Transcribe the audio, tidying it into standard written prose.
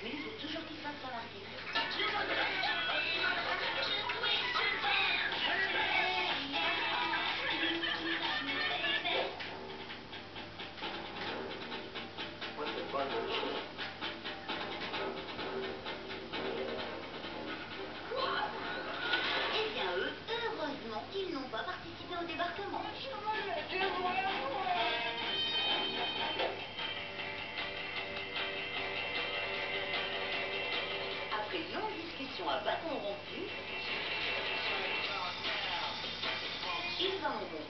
Mais il faut toujours qu'il fasse son artiste. Eh bien, eux, heureusement qu'ils n'ont pas participé au débarquement. Après une longue discussion à bâton rompu, ils en ont